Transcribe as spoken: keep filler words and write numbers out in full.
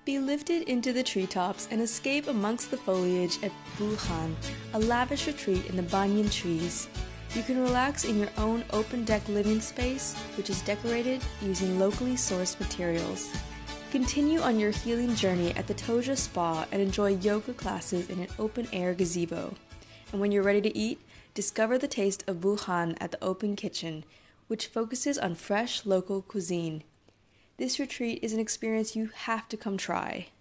Be lifted into the treetops and escape amongst the foliage at Buahan, a lavish retreat in the Banyan trees. You can relax in your own open-deck living space, which is decorated using locally sourced materials. Continue on your healing journey at the Toja Spa and enjoy yoga classes in an open-air gazebo. And when you're ready to eat, discover the taste of Buahan at the Open Kitchen, which focuses on fresh local cuisine. This retreat is an experience you have to come try.